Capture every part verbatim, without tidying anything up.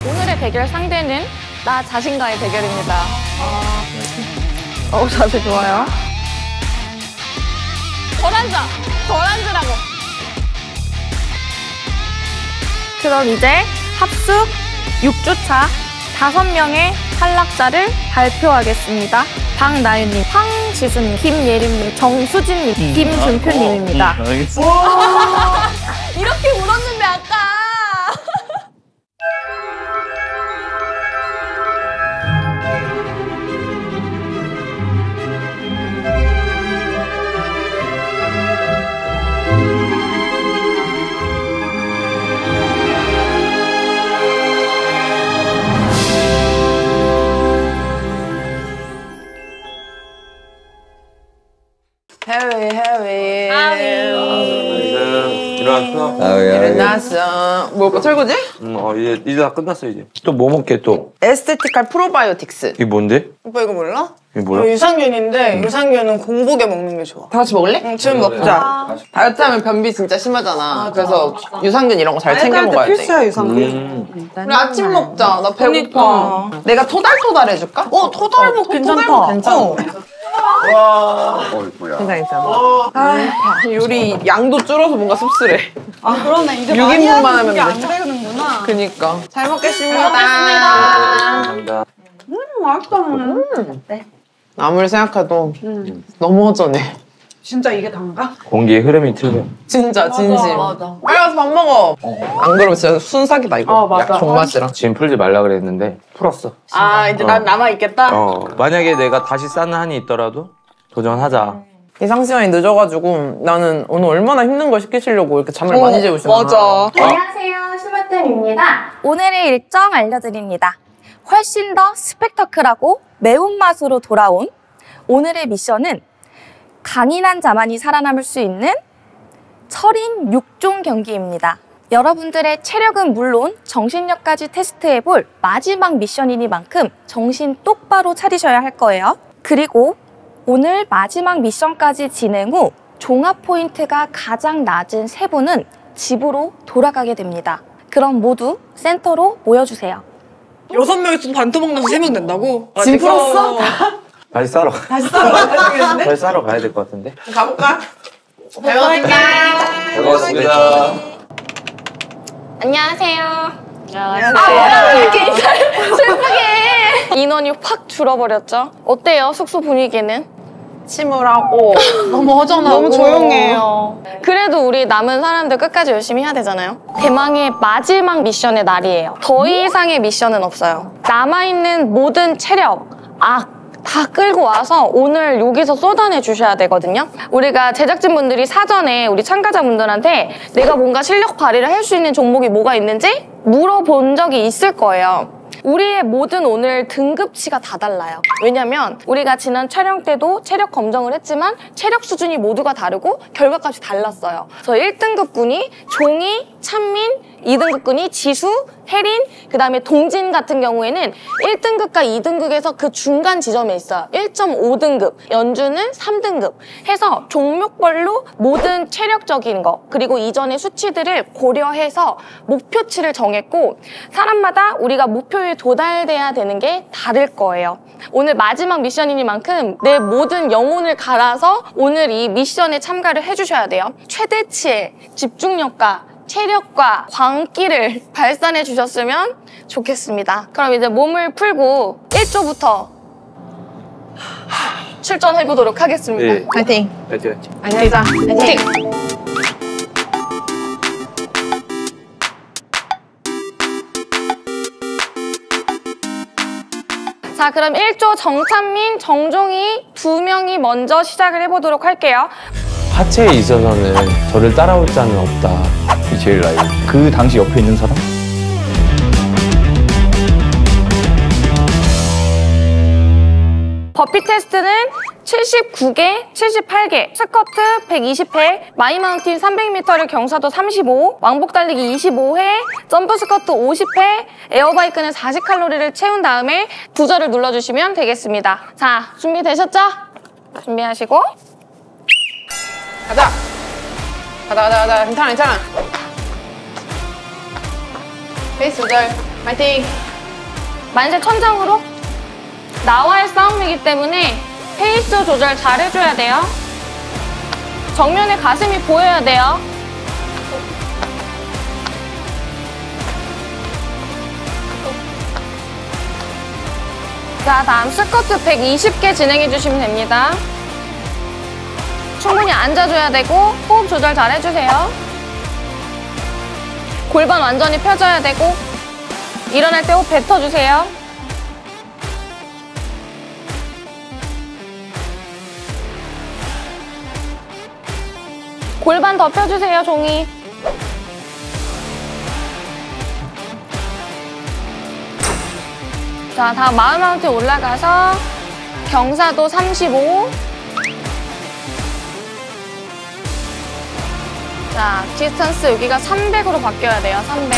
오늘의 대결 상대는 나 자신과의 대결입니다. 어, 자세 좋아요. 덜 앉아! 덜 앉으라고! 그럼 이제 합숙 육 주차 다섯 명의 탈락자를 발표하겠습니다. 박나윤님, 황지수님, 김예림님, 정수진님, 음, 김준표님입니다. 아, 어, 음, 알겠어. 이렇게 울었는데 아까! 해외 해외 아위 일어났어? 일어났어. 뭐 설거지? 응, 어, 이제, 이제 다 끝났어, 이제. 또 뭐 먹게, 또? 에스테티칼 프로바이오틱스. 이게 뭔데? 오빠 이거 몰라? 이게 뭐야? 이거 유산균인데 유산균은 공복에 먹는 게 좋아. 다 같이 먹을래? 응, 지금 먹자. 다이어트 하면 변비 진짜 심하잖아. 그래서 유산균 이런 거 잘 챙겨 먹어야 돼. 필수야 유산균. 음. 우리 아침 먹자. 나 배고파. 내가 토달토달 해줄까? 어 토달먹 괜찮다. 토달먹 괜찮아. 어. 어, 뭐야. 괜찮아, 괜찮아. 아, 요리 양도 줄어서 뭔가 씁쓸해. 아 그러네. 이제 육 인분만 많이 하면 하면 돼. 안 되는구나. 그니까. 잘 먹겠습니다. 감사합니다. 음 맛있다. 음. 아무리 생각해도 음. 너무 허전해. 진짜 이게 단가? 공기의 흐름이 틀려. 진짜 진심. 맞아. 빨리 와서 밥 먹어. 안 그러면 진짜 순삭이다 이거. 어, 맞아. 약 종맛이랑. 지금 풀지 말라 그랬는데, 풀었어. 아 이제 난 남아 있겠다. 어, 만약에 내가 다시 싸는 한이 있더라도 도전하자. 예상 시간이 늦어가지고 나는 오늘 얼마나 힘든 걸 시키시려고 이렇게 잠을 많이 재우시나. 맞아. 안녕하세요, 슈마템입니다. 오늘의 일정 알려드립니다. 훨씬 더 스펙터클하고 매운맛으로 돌아온 오늘의 미션은 강인한 자만이 살아남을 수 있는 철인 육 종 경기입니다. 여러분들의 체력은 물론 정신력까지 테스트해볼 마지막 미션이니만큼 정신 똑바로 차리셔야 할 거예요. 그리고 오늘 마지막 미션까지 진행 후 종합 포인트가 가장 낮은 세 분은 집으로 돌아가게 됩니다. 그럼 모두 센터로 모여주세요. 여섯 명이서 반토막 나서 세 명 된다고? 짐 풀었어? 다시 싸러 가. 다시 싸러 가야 되겠는데? 다시 싸러 가야 될 것 같은데? 가볼까? 잘 먹을게. 잘 먹었습니다. 안녕하세요. 안녕하세요. 아, 뭐야, 왜 이렇게 인사를 슬프게. 인원이 확 줄어버렸죠? 어때요, 숙소 분위기는? 침울하고 너무 허전하고 너무 조용해요. 그래도 우리 남은 사람들 끝까지 열심히 해야 되잖아요. 대망의 마지막 미션의 날이에요. 더 이상의 미션은 없어요. 남아있는 모든 체력, 악, 다 끌고 와서 오늘 여기서 쏟아내 주셔야 되거든요. 우리가 제작진분들이 사전에 우리 참가자분들한테 내가 뭔가 실력 발휘를 할 수 있는 종목이 뭐가 있는지 물어본 적이 있을 거예요. 우리의 모든 오늘 등급치가 다 달라요. 왜냐면 우리가 지난 촬영 때도 체력 검정을 했지만 체력 수준이 모두가 다르고 결과값이 달랐어요. 그래서 일 등급군이 종이, 찬민, 이 등급군이 지수, 혜린, 그 다음에 동진 같은 경우에는 일 등급과 이 등급에서 그 중간 지점에 있어요. 일 점 오 등급, 연주는 삼 등급 해서 종목별로 모든 체력적인 거 그리고 이전의 수치들을 고려해서 목표치를 정했고 사람마다 우리가 목표에 도달돼야 되는 게 다를 거예요. 오늘 마지막 미션이니만큼 내 모든 영혼을 갈아서 오늘 이 미션에 참가를 해주셔야 돼요. 최대치의 집중력과 체력과 광기를 발산해 주셨으면 좋겠습니다. 그럼 이제 몸을 풀고 일 조부터 출전해 보도록 하겠습니다. 네. 파이팅. 파이팅. 안녕하자. 파이팅. 자, 그럼 일 조 정찬민, 정종희 두 명이 먼저 시작을 해보도록 할게요. 하체에 있어서는 저를 따라올 자는 없다. 이 제일 나이. 그 당시 옆에 있는 사람? 버피 테스트는 칠십구 개, 칠십팔 개, 스쿼트 백이십 회, 마이마운틴 삼백 미터를 경사도 삼십오, 왕복 달리기 이십오 회, 점프 스쿼트 오십 회, 에어바이크는 사십 칼로리를 채운 다음에 부저를 눌러주시면 되겠습니다. 자, 준비되셨죠? 준비하시고 가자. 가자, 가자, 가자. 괜찮아, 괜찮아. 페이스 조절. 파이팅! 만세 천장으로. 나와의 싸움이기 때문에 페이스 조절 잘 해줘야 돼요. 정면에 가슴이 보여야 돼요. 자, 다음 스쿼트 백이십 개 진행해 주시면 됩니다. 충분히 앉아줘야 되고 호흡 조절 잘 해주세요. 골반 완전히 펴져야 되고 일어날 때 호흡 뱉어주세요. 골반 더 펴주세요, 종이. 자, 다음 마을 마운트 올라가서 경사도 삼십오. 자, 디스턴스 여기가 삼백으로 바뀌어야 돼요, 삼백.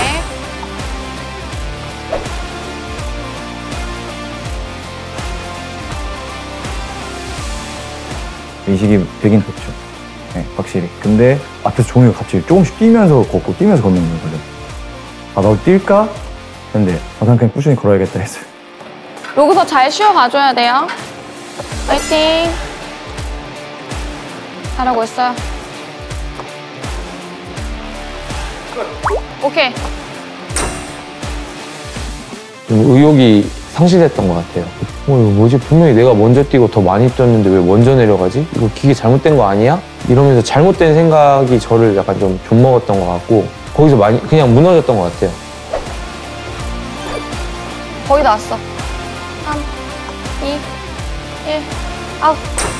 인식이 되긴 됐죠. 네, 확실히. 근데 앞에서 종이가 갑자기 조금씩 뛰면서 걷고 뛰면서 걷는 거거든. 아, 나도 뛸까? 근데 아, 난 그냥 꾸준히 걸어야겠다 했어요. 여기서 잘 쉬어가줘야 돼요. 파이팅! 잘하고 있어요. 오케이. 좀 의욕이 상실했던 것 같아요. 어, 이거 뭐지? 분명히 내가 먼저 뛰고 더 많이 뛰었는데 왜 먼저 내려가지? 이거 기계 잘못된 거 아니야? 이러면서 잘못된 생각이 저를 약간 좀 좀먹었던 것 같고 거기서 많이 그냥 무너졌던 것 같아요. 거의 다 왔어. 삼, 이, 일, 아웃.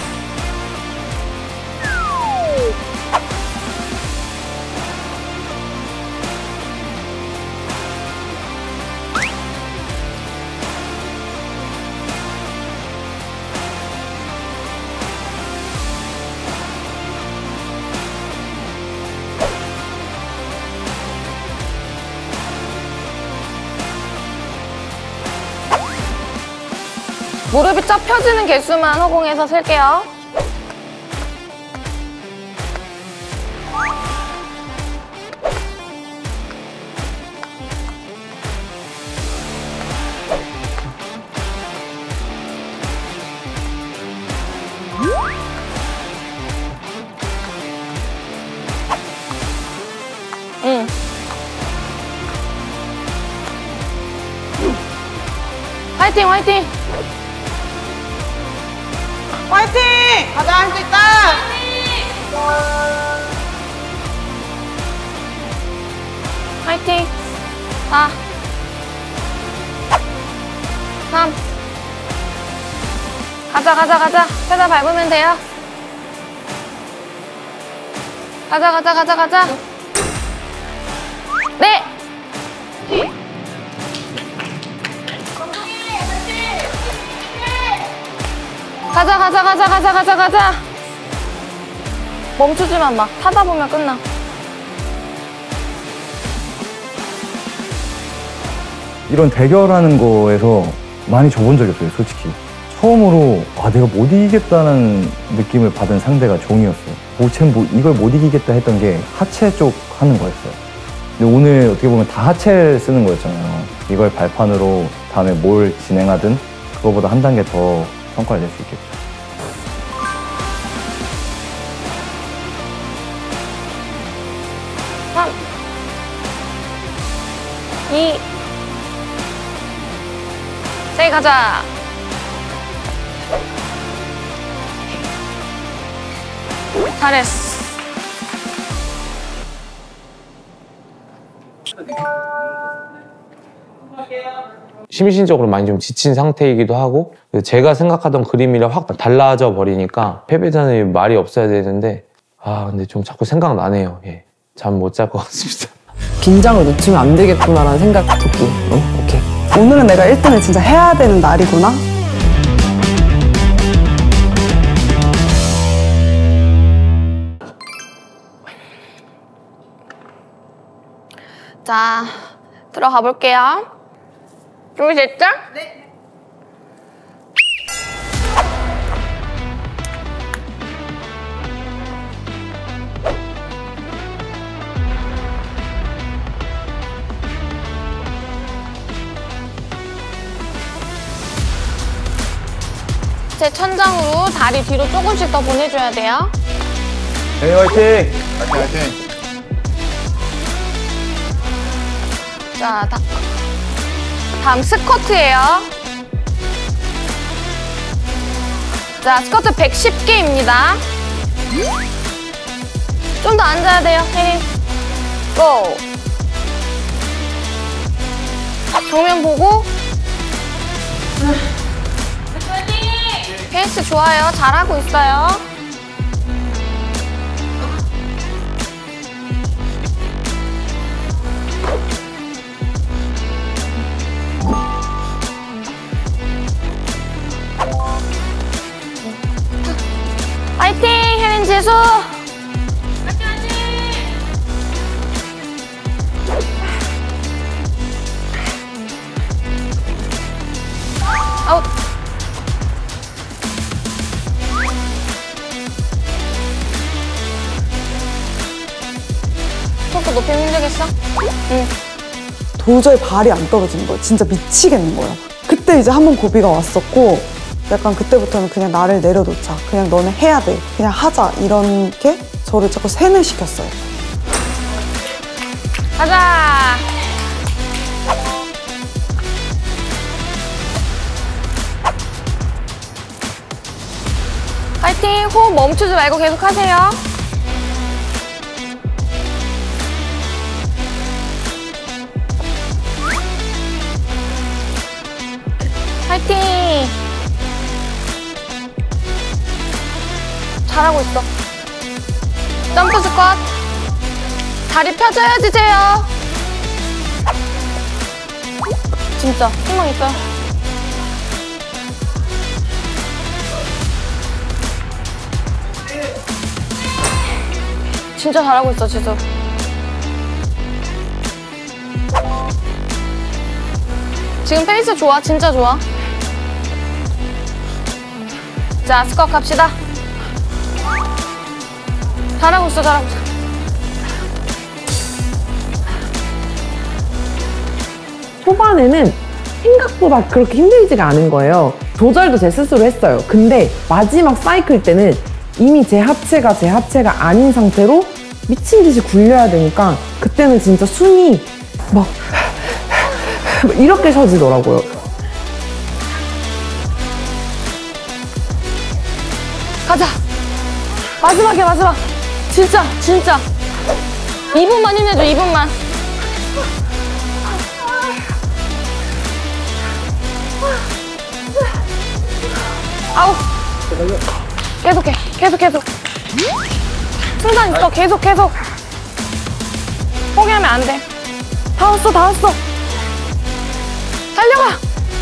무릎이 쫙 펴지는 개수만 허공에서 셀게요. 응. 화이팅, 화이팅! 파이팅! 가자, 할 수 있다! 화이팅! 사, 삼, 가자, 가자, 가자. 페달 밟으면 돼요. 가자, 가자, 가자, 가자. 네! 가자, 가자, 가자, 가자, 가자, 가자. 멈추지만 마. 타다 보면 끝나. 이런 대결하는 거에서 많이 져본 적이 없어요, 솔직히. 처음으로 아 내가 못 이기겠다는 느낌을 받은 상대가 종이었어요. 뭐쟨 뭐 이걸 못 이기겠다 했던 게 하체 쪽 하는 거였어요. 근데 오늘 어떻게 보면 다 하체를 쓰는 거였잖아요. 이걸 발판으로 다음에 뭘 진행하든 그거보다 한 단계 더 성과를 낼 수 있겠죠. 삼, 이, 세, 가자. 잘했어. 심신적으로 많이 좀 지친 상태이기도 하고 제가 생각하던 그림이랑 확 달라져 버리니까 패배자는 말이 없어야 되는데 아 근데 좀 자꾸 생각나네요. 예. 잠 못 잘 것 같습니다. 긴장을 놓치면 안 되겠구나라는 생각 듣고 어? 오케이. 오늘은 내가 일 등을 진짜 해야 되는 날이구나. 자, 들어가 볼게요. 준비됐죠? 네. 하체 천장으로 다리 뒤로 조금씩 더 보내줘야 돼요. 네, 화이팅! 화이팅 화이팅. 자, 다, 다음 스쿼트예요. 자, 스쿼트 백십 개입니다. 좀 더 앉아야 돼요, 혜린. 고! 정면 보고. 페이스 좋아요. 잘하고 있어요. 파이팅! 혜린 지수! 아웃! 속도 높이면 힘들겠어? 응. 도저히 발이 안 떨어지는 거예요. 진짜 미치겠는 거예요. 그때 이제 한 번 고비가 왔었고 약간 그때부터는 그냥 나를 내려놓자. 그냥 너는 해야 돼. 그냥 하자. 이런 게 저를 자꾸 세뇌시켰어요. 가자! 파이팅! 호흡 멈추지 말고 계속 하세요. 파이팅! 잘하고 있어. 점프 스쿼트. 다리 펴줘야지, 재요. 진짜 희망 있어요. 진짜 잘하고 있어, 지수. 지금 페이스 좋아, 진짜 좋아. 자, 스쿼트 갑시다. 잘하고 있어, 잘하고 있어. 초반에는 생각보다 그렇게 힘들지가 않은 거예요. 조절도 제 스스로 했어요. 근데 마지막 사이클 때는 이미 제 하체가 제 하체가 아닌 상태로 미친 듯이 굴려야 되니까 그때는 진짜 숨이 막 이렇게 쉬어지더라고요. 가자. 마지막이야, 마지막. 진짜, 진짜. 이 분만 힘내줘, 이 분만. 아우. 계속해, 계속, 계속. 승산 있어, 계속, 계속. 포기하면 안 돼. 다 왔어, 다 왔어. 달려가.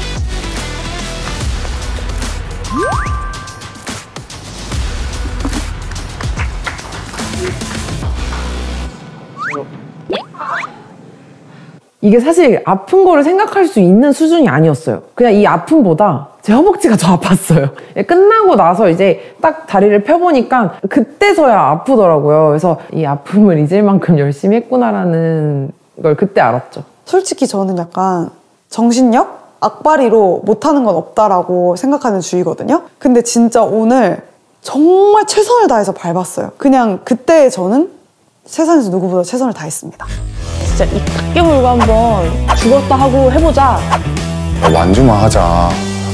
이게 사실 아픈 거를 생각할 수 있는 수준이 아니었어요. 그냥 이 아픔보다 제 허벅지가 더 아팠어요. 끝나고 나서 이제 딱 다리를 펴보니까 그때서야 아프더라고요. 그래서 이 아픔을 잊을 만큼 열심히 했구나라는 걸 그때 알았죠. 솔직히 저는 약간 정신력? 악바리로 못하는 건 없다라고 생각하는 주의거든요. 근데 진짜 오늘 정말 최선을 다해서 밟았어요. 그냥 그때 저는 세상에서 누구보다 최선을 다했습니다. 진짜 입 딱 깨물고 한번 죽었다 하고 해보자. 완주만 하자.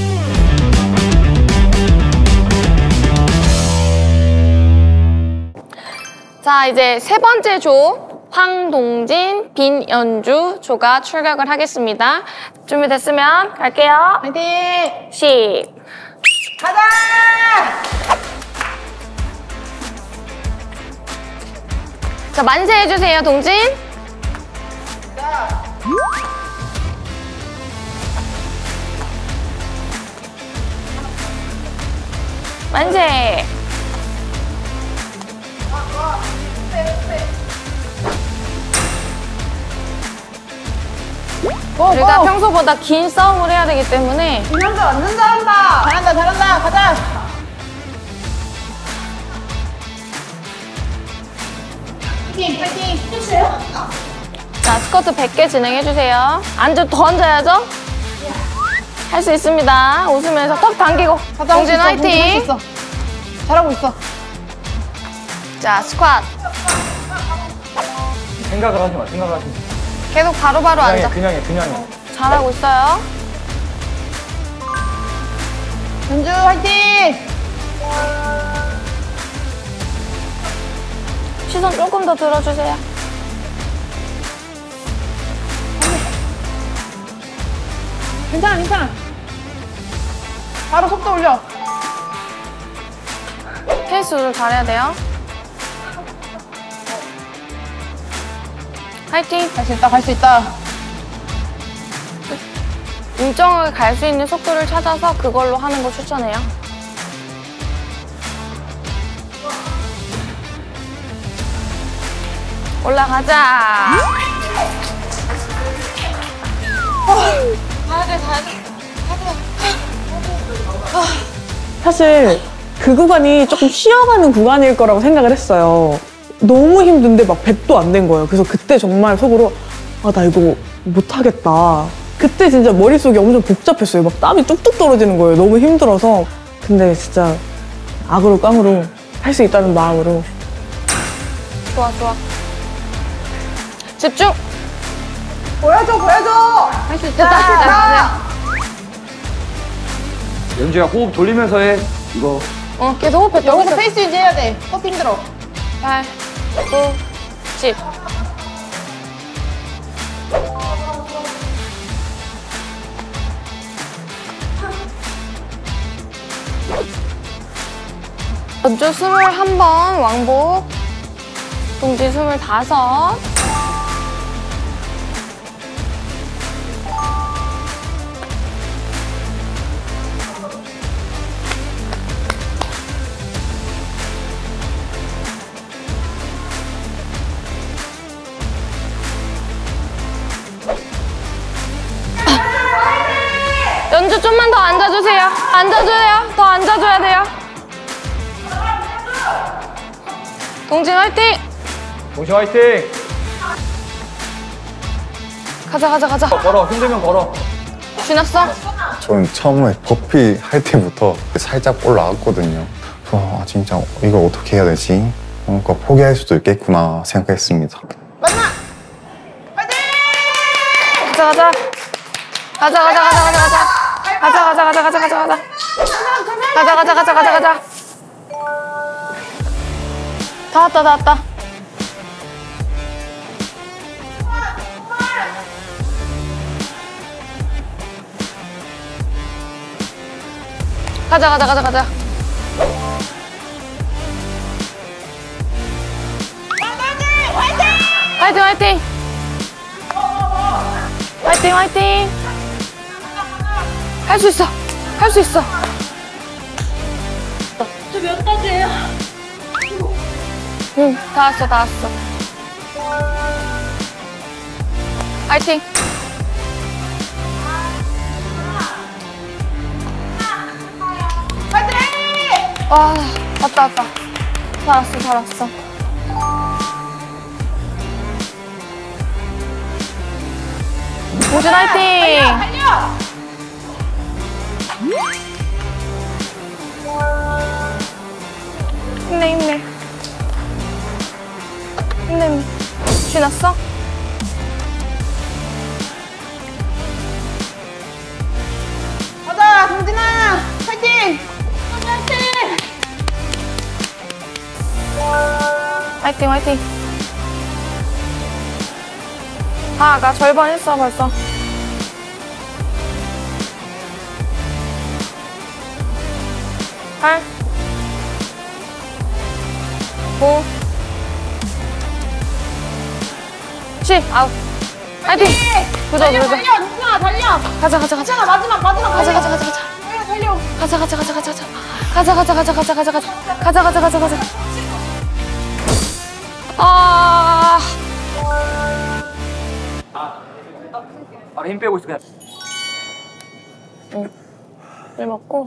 자, 이제 세 번째 조 황동진, 빈연주 조가 출격을 하겠습니다. 준비됐으면 갈게요. 화이팅! 시. 가자! 자, 만세 해주세요, 동진. 만세. 우리가 평소보다 긴 싸움을 해야 되기 때문에 김현주 완전 잘한다! 잘한다, 잘한다! 가자! 파이팅! 파이팅! 끝이에요? 자, 스쿼트 백 개 진행해주세요. 앉아, 더 앉아야죠? 할 수 있습니다. 웃으면서 턱 당기고. 동진 화이팅. 할수 있어. 잘하고 있어. 자, 스쿼트. 생각을 하지 마, 생각을 하지 마. 계속 바로바로 그냥 해, 앉아. 그냥 해, 그냥 해. 잘하고 있어요. 현주 화이팅! 시선 조금 더 들어주세요. 괜찮아, 괜찮아. 바로 속도 올려. 페이스 조절 잘해야 돼요. 화이팅! 갈 수 있다, 갈 수 있다. 일정하게 갈 수 있는 속도를 찾아서 그걸로 하는 거 추천해요. 올라가자. 가야 돼, 가야 돼. 사실 그 구간이 조금 쉬어가는 구간일 거라고 생각을 했어요. 너무 힘든데 막 백도 안 된 거예요. 그래서 그때 정말 속으로 아, 나 이거 못하겠다. 그때 진짜 머릿속이 엄청 복잡했어요. 막 땀이 뚝뚝 떨어지는 거예요. 너무 힘들어서. 근데 진짜 악으로 깡으로 할 수 있다는 마음으로. 좋아, 좋아. 집중! 보여줘, 보여줘! 할 수 있다. 됐다, 됐다. 연주야, 호흡 돌리면서 해. 이거. 어, 계속 호흡해. 여기서 호흡해. 페이스 유지해야 돼. 또 힘들어. 팔, 구, 십. 연주 스물한 번 왕복. 동지 스물다섯. 연주 좀만 더 앉아주세요. 앉아줘요. 더 앉아줘야 돼요. 동진 화이팅! 동시 화이팅! 가자, 가자, 가자. 걸어, 힘들면 걸어. 지났어? 저는 처음에 버피 할 때부터 살짝 올라왔거든요. 그래서 아, 진짜 이걸 어떻게 해야 되지? 뭔가 포기할 수도 있겠구나 생각했습니다. 만나! 화이팅! 가자, 가자. 가자, 가자, 가자, 가자, 가자. 가자, 가자, 가자, 가자, 가자, 가자. 가자, 가자, 가자, 가자, 가자. 다 왔다, 다 왔다. 가자, 가자, 가자, 가자. 화이팅, 화이팅! 화이팅, 화이팅! 할 수 있어! 할 수 있어! 저 몇 가지예요? 응, 다 왔어, 다 왔어. 화이팅! 화이팅! 와, 왔다, 왔다. 잘 왔어, 잘 왔어. 동진 화이팅! 달려! 힘내, 힘내. 힘내, 힘내. 지났어? 가자, 동진아! 화이팅! 화이팅! 화이팅, 화이팅. 아, 나 절반 했어, 벌써. 팔, 구, 십, 아홉. 화이팅! 부자, 달려, 부자. 달려! 동진아, 달려! 가자, 가자, 가자. 동진아, 마지막, 마지막! 가자, 달려. 가자, 가자, 가자. 달려, 달려! 가자, 가자, 가자, 가자, 가자. 가자, 가자, 가자, 가자, 가자, 가자. 가자, 가자, 가자, 가자. 아. 바로 힘 빼고 있어, 그냥. 응. 물 먹고.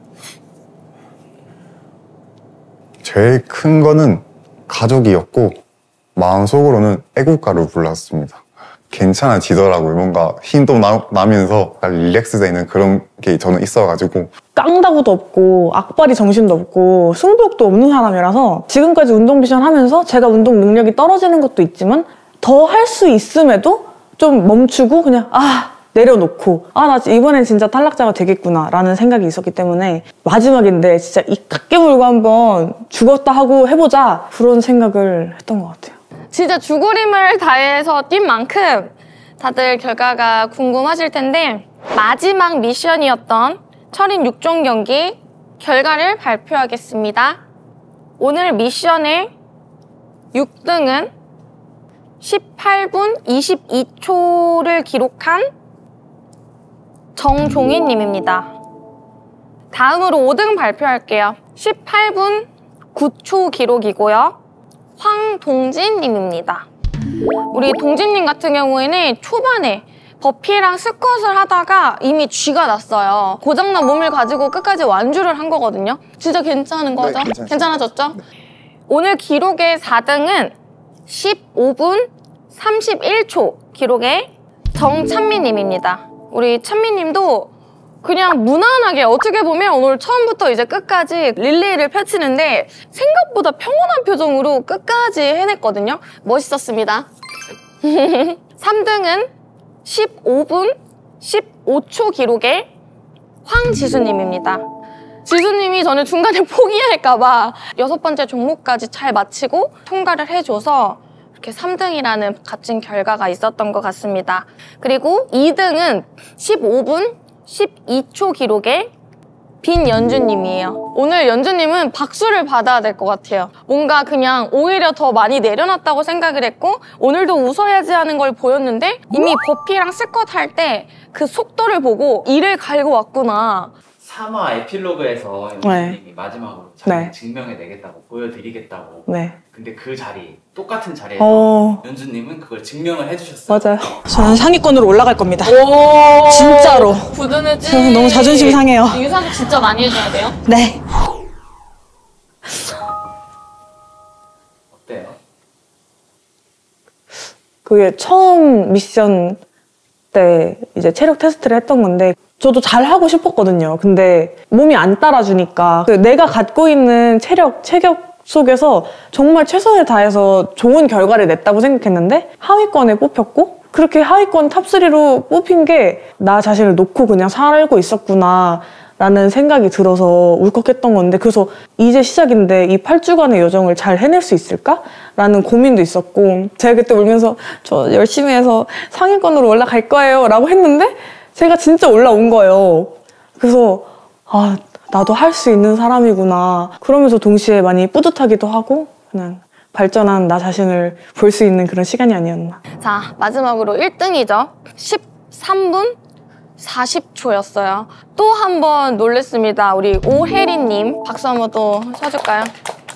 제일 큰 거는 가족이었고 마음속으로는 애국가를 불렀습니다. 괜찮아지더라고요. 뭔가 힘도 나, 나면서 릴렉스 되는 그런 게 저는 있어가지고. 깡다구도 없고 악바리 정신도 없고 승부욕도 없는 사람이라서 지금까지 운동 미션 하면서 제가 운동 능력이 떨어지는 것도 있지만 더 할 수 있음에도 좀 멈추고 그냥 아 내려놓고 아 나 이번엔 진짜 탈락자가 되겠구나 라는 생각이 있었기 때문에 마지막인데 진짜 이 각개 물고 한번 죽었다 하고 해보자 그런 생각을 했던 것 같아요. 진짜 죽으림을 다해서 뛴 만큼 다들 결과가 궁금하실 텐데 마지막 미션이었던 철인 육 종 경기 결과를 발표하겠습니다. 오늘 미션의 육 등은 십팔 분 이십이 초를 기록한 정종인 님입니다. 다음으로 오 등 발표할게요. 십팔 분 구 초 기록이고요. 황동진 님입니다. 우리 동진 님 같은 경우에는 초반에 버피랑 스쿼트를 하다가 이미 쥐가 났어요. 고장난 몸을 가지고 끝까지 완주를 한 거거든요. 진짜 괜찮은 거죠? 네, 괜찮아졌죠? 네. 오늘 기록의 사 등은 십오 분 삼십일 초 기록의 정찬미 님입니다. 우리 찬미 님도 그냥 무난하게 어떻게 보면 오늘 처음부터 이제 끝까지 릴레이를 펼치는데 생각보다 평온한 표정으로 끝까지 해냈거든요. 멋있었습니다. 삼 등은 십오 분 십오 초 기록의 황지수님입니다. 지수님이 저는 중간에 포기할까봐 여섯 번째 종목까지 잘 마치고 통과를 해줘서 이렇게 삼 등이라는 값진 결과가 있었던 것 같습니다. 그리고 이 등은 십오 분 십이 초 기록의 빈연주님이에요. 오늘 연주님은 박수를 받아야 될 것 같아요. 뭔가 그냥 오히려 더 많이 내려놨다고 생각을 했고 오늘도 웃어야지 하는 걸 보였는데 이미 버피랑 스쿼트 할 때 그 속도를 보고 이를 갈고 왔구나. 삼 화 에필로그에서 연주님이 네. 마지막으로 자기 네. 증명해내겠다고 보여드리겠다고 네. 근데 그 자리 똑같은 자리에서 어... 연주님은 그걸 증명을 해주셨어요. 맞아요. 저는 상위권으로 올라갈 겁니다. 오 진짜로. 부드러지. 저는 너무 자존심 상해요. 유산소 진짜 많이 해줘야 돼요? 네. 어때요? 그게 처음 미션 때 이제 체력 테스트를 했던 건데 저도 잘 하고 싶었거든요. 근데 몸이 안 따라주니까 내가 갖고 있는 체력, 체격 속에서 정말 최선을 다해서 좋은 결과를 냈다고 생각했는데 하위권에 뽑혔고 그렇게 하위권 탑쓰리로 뽑힌 게 나 자신을 놓고 그냥 살고 있었구나 라는 생각이 들어서 울컥했던 건데 그래서 이제 시작인데 이 팔 주간의 여정을 잘 해낼 수 있을까? 라는 고민도 있었고 제가 그때 울면서 저 열심히 해서 상위권으로 올라갈 거예요 라고 했는데 제가 진짜 올라온 거예요. 그래서 아 나도 할 수 있는 사람이구나. 그러면서 동시에 많이 뿌듯하기도 하고 그냥 발전한 나 자신을 볼 수 있는 그런 시간이 아니었나. 자, 마지막으로 일 등이죠. 십삼 분 사십 초였어요. 또 한 번 놀랬습니다. 우리 오혜리님 박수 한번 또 쳐줄까요?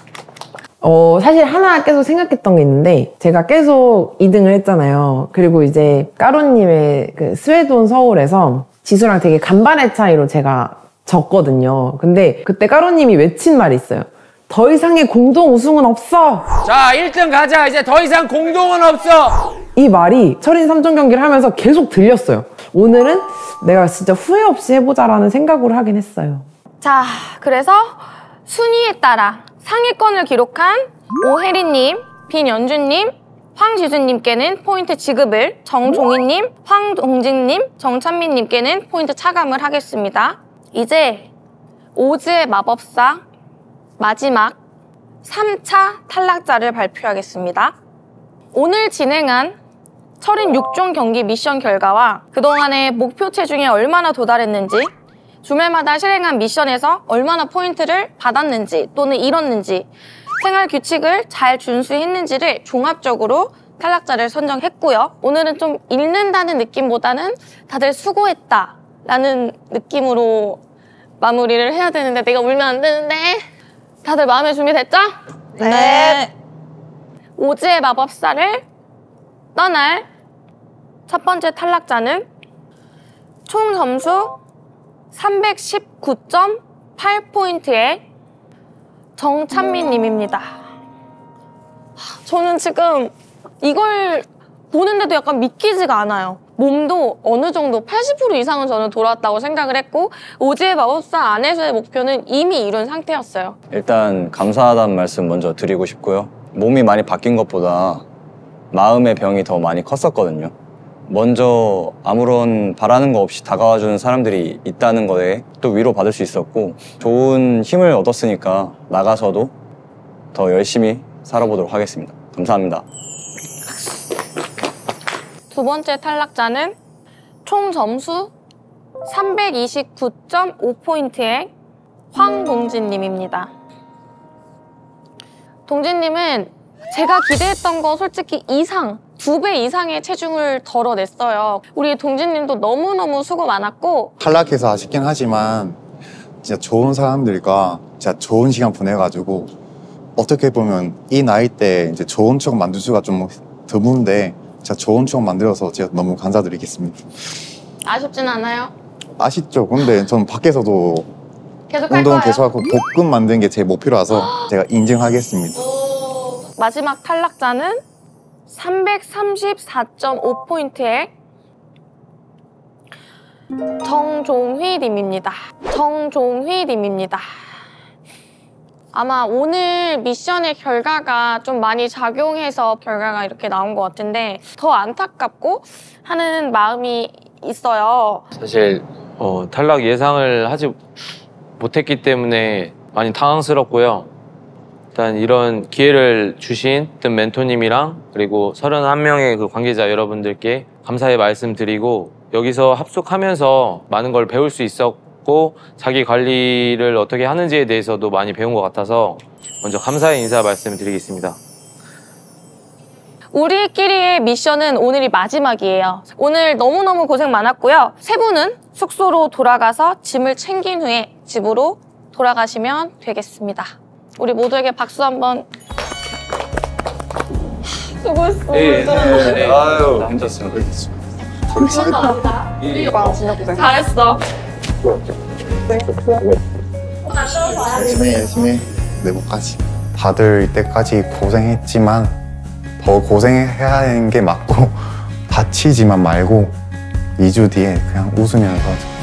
어, 사실 하나 계속 생각했던 게 있는데 제가 계속 이 등을 했잖아요. 그리고 이제 까로님의 그 스웨돈 서울에서 지수랑 되게 간발의 차이로 제가 졌거든요. 근데 그때 까로님이 외친 말이 있어요. 더 이상의 공동 우승은 없어. 자, 일 등 가자. 이제 더 이상 공동은 없어. 이 말이 철인 삼 종 경기를 하면서 계속 들렸어요. 오늘은 내가 진짜 후회 없이 해보자라는 생각을 하긴 했어요. 자, 그래서 순위에 따라 상위권을 기록한 오혜리님, 빈연주님, 황지수님께는 포인트 지급을, 정종희님, 황동진님, 정찬민님께는 포인트 차감을 하겠습니다. 이제 오즈의 마법사 마지막 삼 차 탈락자를 발표하겠습니다. 오늘 진행한 철인 육 종 경기 미션 결과와 그동안의 목표 체중에 얼마나 도달했는지, 주말마다 실행한 미션에서 얼마나 포인트를 받았는지 또는 잃었는지, 생활 규칙을 잘 준수했는지를 종합적으로 탈락자를 선정했고요. 오늘은 좀 읽는다는 느낌보다는 다들 수고했다 라는 느낌으로 마무리를 해야 되는데 내가 울면 안 되는데 다들 마음의 준비 됐죠? 네. 오즈의 마법사를 떠날 첫 번째 탈락자는 총 점수 삼백십구 점 팔 포인트의 정찬민님입니다. 저는 지금 이걸 보는데도 약간 믿기지가 않아요. 몸도 어느 정도 팔십 퍼센트 이상은 저는 돌아왔다고 생각을 했고 오지의 마법사 안에서의 목표는 이미 이룬 상태였어요. 일단 감사하다는 말씀 먼저 드리고 싶고요. 몸이 많이 바뀐 것보다 마음의 병이 더 많이 컸었거든요. 먼저 아무런 바라는 거 없이 다가와주는 사람들이 있다는 거에 또 위로받을 수 있었고 좋은 힘을 얻었으니까 나가서도 더 열심히 살아보도록 하겠습니다. 감사합니다. 두 번째 탈락자는 총 점수 삼백이십구 점 오 포인트의 황동진님입니다. 동진님은 제가 기대했던 거 솔직히 이상, 두 배 이상의 체중을 덜어냈어요. 우리 동진님도 너무너무 수고 많았고 탈락해서 아쉽긴 하지만 진짜 좋은 사람들과 진짜 좋은 시간 보내가지고 어떻게 보면 이 나이 때 이제 좋은 추억 만들 수가 좀 드문데 진짜 좋은 추억 만들어서 제가 너무 감사드리겠습니다. 아쉽진 않아요? 아쉽죠. 근데 저는 밖에서도 계속 할 운동 거예요? 계속하고 복근 만드는 게 제 목표라서 제가 인증하겠습니다. 마지막 탈락자는 삼백삼십사 점 오 포인트의 정종휘님입니다. 정종휘님입니다. 아마 오늘 미션의 결과가 좀 많이 작용해서 결과가 이렇게 나온 것 같은데 더 안타깝고 하는 마음이 있어요. 사실 어, 탈락 예상을 하지 못했기 때문에 많이 당황스럽고요. 일단 이런 기회를 주신 든 멘토님이랑 그리고 서른한 명의 그 관계자 여러분들께 감사의 말씀드리고 여기서 합숙하면서 많은 걸 배울 수 있었고 자기 관리를 어떻게 하는지에 대해서도 많이 배운 것 같아서 먼저 감사의 인사 말씀드리겠습니다. 우리끼리의 미션은 오늘이 마지막이에요. 오늘 너무너무 고생 많았고요. 세 분은 숙소로 돌아가서 짐을 챙긴 후에 집으로 돌아가시면 되겠습니다. 우리 모두에게 박수 한번. 수고했어. 네, 네, 네. 아유, 힘들었습니다. 잘했어. 열심히 열심히 내복까지 다들 이때까지 고생했지만 더 고생해야 하는 게 맞고 다치지만 말고 이 주 뒤에 그냥 웃으면서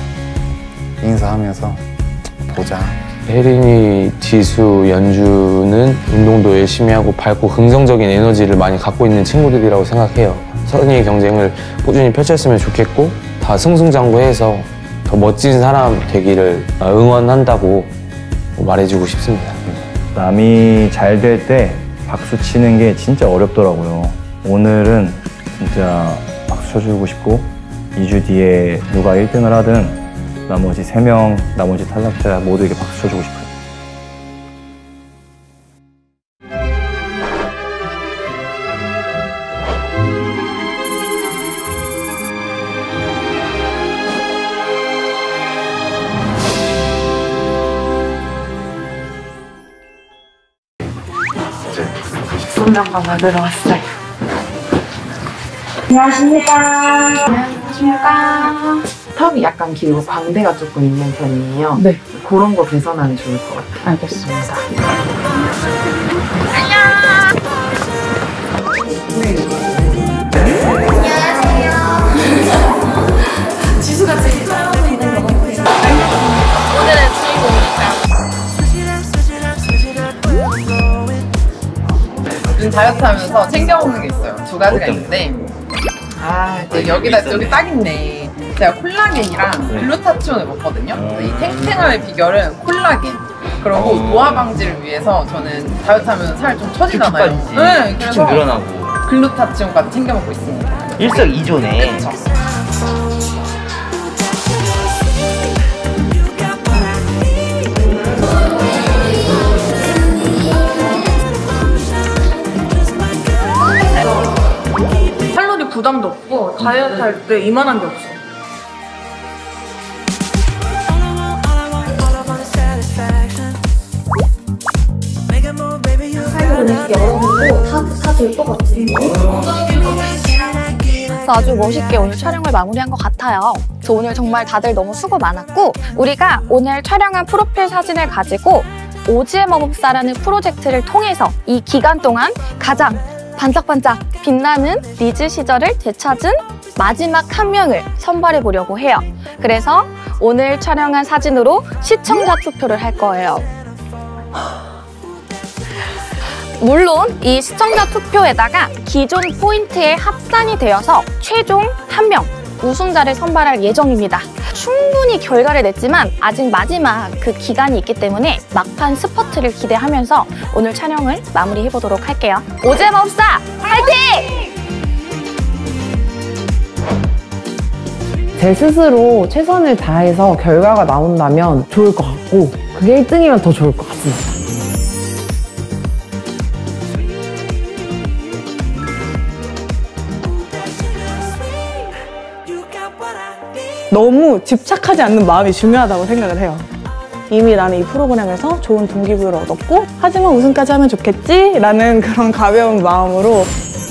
인사하면서 보자. 혜린이, 지수, 연주는 운동도 열심히 하고 밝고 긍정적인 에너지를 많이 갖고 있는 친구들이라고 생각해요. 선의의 경쟁을 꾸준히 펼쳤으면 좋겠고 다 승승장구해서 더 멋진 사람 되기를 응원한다고 말해주고 싶습니다. 남이 잘 될 때 박수 치는 게 진짜 어렵더라고요. 오늘은 진짜 박수 쳐주고 싶고 이 주 뒤에 누가 일 등을 하든 나머지 세 명, 나머지 탈락자 모두에게 박수 쳐주고 싶어요. 식성장관 받으러 왔어요. 안녕하십니까. 안녕하십니까. 턱이 약간 길고 광대가 조금 있는 편이에요. 네. 그런 거 개선하면 좋을 것 같아요. 알겠습니다. 안녕. 지수가 제일 잘하고 있는 것 같아요. 오늘의 주인공이니까. 요즘 다이어트 하면서 챙겨 먹는 게 있어요. 두 가지가 있는데 아, 네, 여기다 여기 딱 있네. 제가 콜라겐이랑 글루타치온을 먹거든요. 이 탱탱함의 비결은 콜라겐. 그리고 노화 방지를 위해서 저는 다이어트 하면 살 좀 처지잖아요. 네, 그래서 늘어나고 글루타치온까지 챙겨 먹고 있습니다. 일석이조네. 그쵸? 부담도 없고 다이어트 할 때 이만한 게 없어. 아주 멋있게 오늘 촬영을 마무리한 것 같아요. 그래서 오늘 정말 다들 너무 수고 많았고 우리가 오늘 촬영한 프로필 사진을 가지고 오지의 마법사라는 프로젝트를 통해서 이 기간 동안 가장 반짝반짝 빛나는 리즈 시절을 되찾은 마지막 한 명을 선발해 보려고 해요. 그래서 오늘 촬영한 사진으로 시청자 투표를 할 거예요. 물론 이 시청자 투표에다가 기존 포인트에 합산이 되어서 최종 한 명 우승자를 선발할 예정입니다. 충분히 결과를 냈지만 아직 마지막 그 기간이 있기 때문에 막판 스퍼트를 기대하면서 오늘 촬영을 마무리해보도록 할게요. 오잼업사 화이팅! 제 스스로 최선을 다해서 결과가 나온다면 좋을 것 같고 그게 일 등이면 더 좋을 것 같습니다. 너무 집착하지 않는 마음이 중요하다고 생각을 해요. 이미 나는 이 프로그램에서 좋은 동기부여를 얻었고 하지만 우승까지 하면 좋겠지? 라는 그런 가벼운 마음으로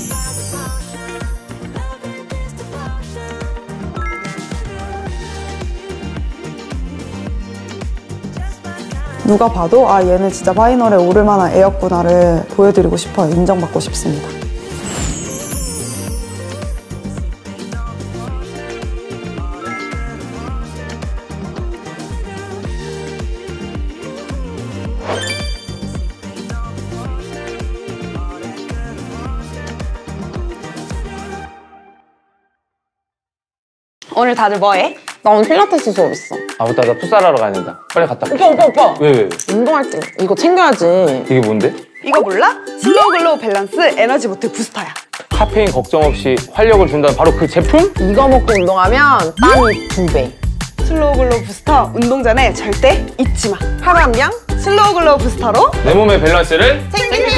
누가 봐도 아 얘는 진짜 파이널에 오를 만한 애였구나를 보여드리고 싶어요. 인정받고 싶습니다. 오늘 다들 뭐해? 나 오늘 필라테스 수업 있어. 아 맞다, 나 풋살하러 가야 된다. 빨리 갔다 올게. 오빠 오빠 오빠. 왜 왜? 운동할 때 이거 챙겨야지. 이게 뭔데? 이거 몰라? 슬로우 글로우 밸런스 에너지 보트 부스터야. 카페인 걱정 없이 활력을 준다는 바로 그 제품? 이거 먹고 운동하면 땀이 두 배. 슬로우 글로우 부스터 운동 전에 절대 잊지 마. 하루 한 병 슬로우 글로우 부스터로 내 몸의 밸런스를 챙기세요.